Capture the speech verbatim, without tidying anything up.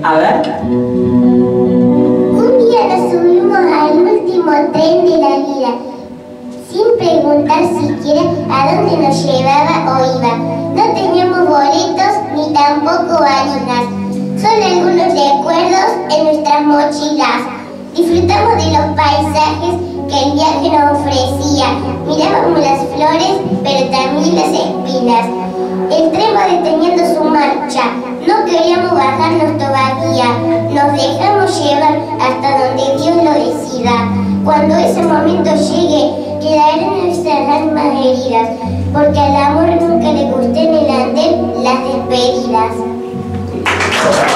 A ver. Un día nos subimos al último tren de la vida, sin preguntar siquiera a dónde nos llevaba o iba. No teníamos boletos ni tampoco valijas, solo algunos recuerdos en nuestras mochilas. Disfrutamos de los paisajes que el viaje nos ofrecía. Mirábamos las flores, pero también las espinas. El tren va deteniendo su marcha. No queríamos bajarnos todavía. Nos dejamos llevar hasta donde Dios lo decida. Cuando ese momento llegue, quedarán nuestras almas heridas, porque al amor nunca le gustó en el andén las despedidas.